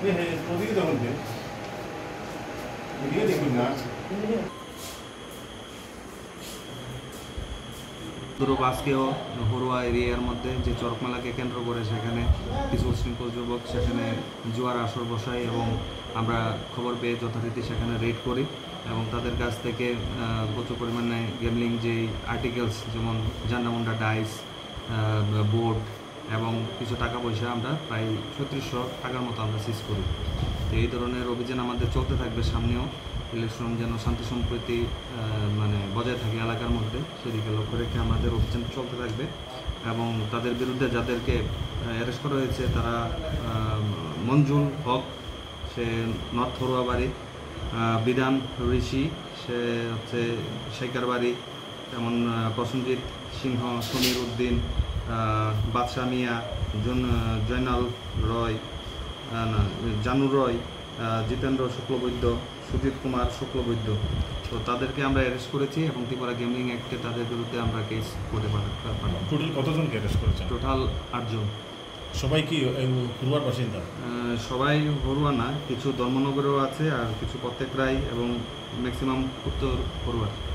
আজকেও হরুয়া এরিয়ার মধ্যে যে চরকমেলাকে কেন্দ্র করে সেখানে কিছু উশৃঙ্খল যুবক সেখানে জুয়ার আসর বসায় এবং আমরা খবর পেয়ে যথারীতি সেখানে রেড করি এবং তাদের কাছ থেকে প্রচুর পরিমাণে গেমলিং যে আর্টিকেলস যেমন জান্ডামুন্ডা ডাইস বোর্ড এবং কিছু টাকা পয়সা আমরা প্রায় ৩৬০০ টাকার মতো আমরা সিজ করি। তো এই ধরনের অভিযান আমাদের চলতে থাকবে সামনেও। ইলেকশন যেন শান্তি সম্প্রীতি বজায় থাকে এলাকার মধ্যে, সেদিকে লক্ষ্য রেখে আমাদের অভিযান চলতে থাকবে এবং তাদের বিরুদ্ধে যাদেরকে অ্যারেস্ট করা হয়েছে তারা মঞ্জুল হক, সে নর্থ হরুয়াবাড়ি, বিধান ঋষি, সে হচ্ছে শেখার বাড়ি, যেমন প্রসেনজিৎ সিংহ, সমীর উদ্দিন, বাদশা মিয়া, জয়নাল রয়, জানু রয়, জিতেন্দ্র শুক্লবৈদ্য, সুজিত কুমার শুক্লবৈদ্য। তো তাদেরকে আমরা অ্যারেস্ট করেছি এবং ত্রিপুরা গেমিং অ্যাক্টে তাদের বিরুদ্ধে আমরা কেস করে পাঠাবো। টোটাল কতজনকে অ্যারেস্ট করেছেন? টোটাল 8 জন। সবাই কি হরুয়ার বাসিন্দা? সবাই হরুয়া না, কিছু ধর্মনগরেও আছে আর কিছু প্রত্যেকরাই এবং ম্যাক্সিমাম উত্তর হরুয়া।